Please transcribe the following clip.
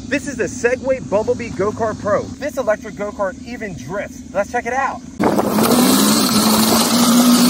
This is the Segway Bumblebee Go-Kart Pro. This electric go-kart even drifts. Let's check it out.